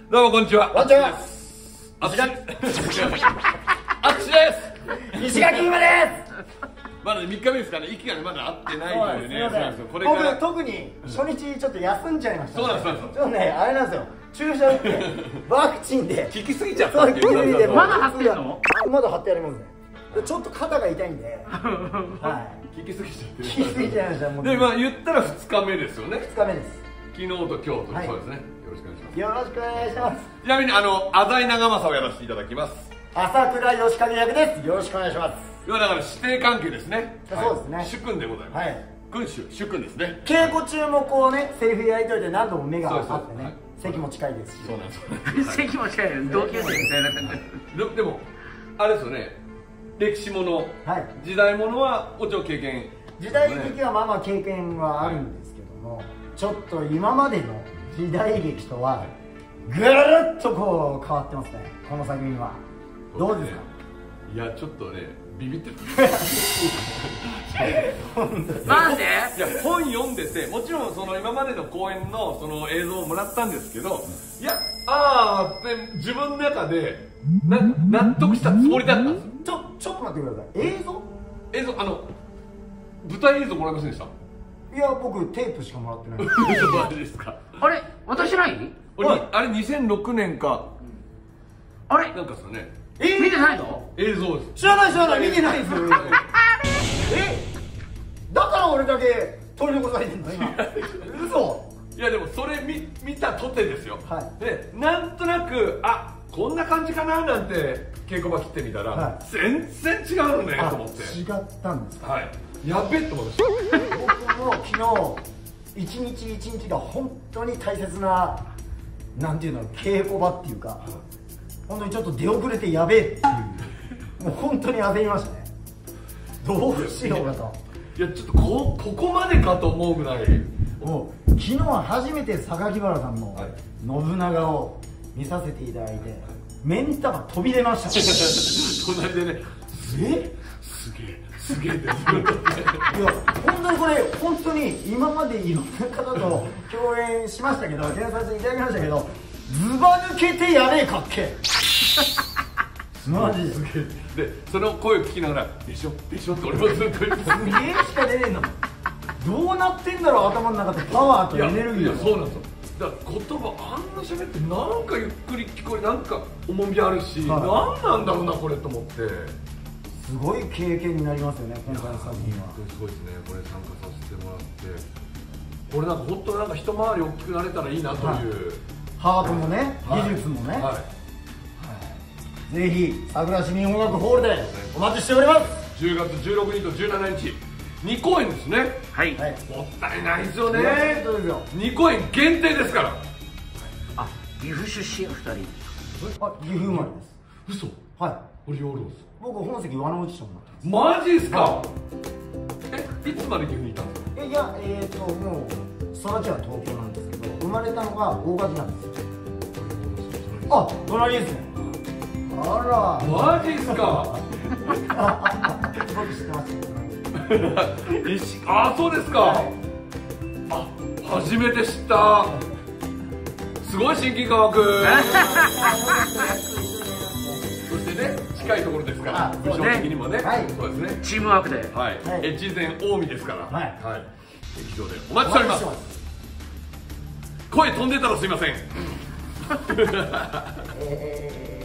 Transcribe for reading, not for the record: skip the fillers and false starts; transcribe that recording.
どうもこんにちは。 こんにちは。 あっちです。あっちです。 石垣馬です。 まだ3日目ですからね、息がまだ合ってないのでね。そうなんですよ。これか僕ら特に初日ちょっと休んじゃいました。 そうなんです。 ちょっとね、あれなんですよ。注射打ってワクチンで効きすぎちゃったそうっていう。 効きすぎてまだ貼ってんの？ まだ貼ってありますね。ちょっと肩が痛いんで、は効きすぎちゃってい。効きすぎちゃいました。もうで、まあ言ったら2日目ですよね。 2日目です。 昨日と今日と、 はいそうですね。よろしくお願いします。 よろしくお願いします。 ちなみに浅井長政をやらせていただきます。 朝倉義景役です。よろしくお願いします。 要はだから師弟関係ですね。 そうですね。 主君でございます。 はい。 君主、主君ですね。 稽古中もこうね、セリフやりとりで何度も目が合ってね、 はい席も近いですし。 そうなんです。 席も近いよ、同級生みたいな感じ。 でもあれですよね。歴史もの、 はい。 時代ものはもちろん経験。 時代劇はまあまあ経験はあるんですけども、ちょっと今までの時代劇とはぐるっとこう変わってますね、この作品は。どうですか？ いやちょっとねビビってる。 なんで？ いや本読んでてもちろんその今までの公演のその映像をもらったんですけど、いやああって自分の中で納得したつもりだったんですよ。 ちょっと待ってください。 映像舞台映像もらいませんでした？ いや僕テープしかもらってない。 マジですか？ あれ私ない？ あれ2006年かあれなんかですよね。 見てないの？ 映像です。 知らない見てないんですよ。だから俺だけ取り残されてんの今。嘘。 いやでもそれ見たとてですよ。 はい。 でなんとなくこんな感じかななんて稽古場切ってみたら、 はい、 全然違うねと思って。 違ったんですか？はい。 やべえと思いました。 僕も昨日一日一日が本当に大切ななんていうの稽古場っていうか、本当にちょっと出遅れてやべえっていうもう本当に焦りましたね。どうしようかと。 いやちょっとここまでかと思うぐらい。 もう昨日は初めて榊原さんの信長を見させていただいて、目ん玉飛び出ました。 隣でね、すげえってずっとね。 いや本当にこれ本当に今までいろんな方と共演しましたけど、出演させていただきましたけど、ズバ抜けてやべえかっけマジですげえ。でその声を聞きながらでしょって俺もずっと言ってた。 すげえしか出ねえんだもん。どうなってんだろう頭の中でパワーとエネルギー。 いやそうなんですよ。だから言葉あんな喋ってなんかゆっくり聞こえ、なんか重みあるし、何なんだろうなこれと思って。 すごい経験になりますよね今回の作品は。 すごいですね。これ参加させてもらって、これなんか本当なんか一回り大きくなれたらいいなという、 ハートもね、技術もね。ぜひ桜市民音楽ホールでお待ちしております。 10月16日と17日2公演ですね。 はい。 もったいないですよね。2公演限定ですから。 岐阜出身2人。 岐阜生まれです。 嘘。 はい。 俺養老です。 僕本籍和野内町になってます。 マジですか？いつまで岐阜にいたんですか？ いやもう育ちは東京なんですけど、生まれたのが大垣なんですよ。隣ですね。あらマジですか？ 僕知ってます。 そうですか。初めて知った。すごい親近感湧く。そしてね近いところですから部署的にもね。そうですね。 チームワークで。 越前近江ですから。はい。劇場でお待ちしております。声飛んでたらすいません。